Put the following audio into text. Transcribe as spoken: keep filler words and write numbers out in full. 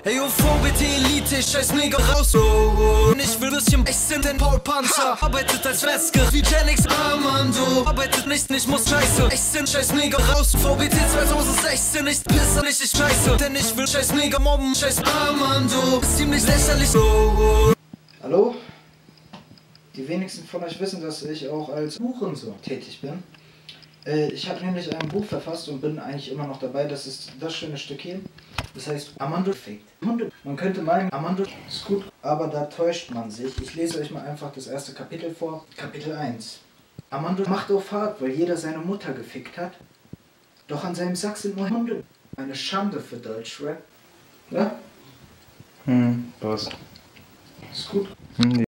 Ey, U V B T Elite, ich scheiß mega raus, oh, oh. Und ich will bisschen, ich sind den Paul Panzer. Arbeitet als Wesker, wie Genix Armando. Arbeitet nicht, nicht muss scheiße. Ich sind scheiß mega raus, U V B T zweitausendsechzehn, nicht pisser, nicht ich scheiße. Denn ich will scheiß mega mobben, scheiß Armando. Ist ziemlich lächerlich, oh, oh. Hallo? Die wenigsten von euch wissen, dass ich auch als Hurensohn tätig bin. Äh, ich habe nämlich ein Buch verfasst und bin eigentlich immer noch dabei. Das ist das schöne Stück hier. Das heißt Armando fickt Hunde. Man könnte meinen, Armando ist gut, aber da täuscht man sich. Ich lese euch mal einfach das erste Kapitel vor. Kapitel eins. Armando macht auf hart, weil jeder seine Mutter gefickt hat. Doch an seinem Sack sind nur Hunde. Eine Schande für Deutschrap. Ja? Hm, was? Ist gut. Hm,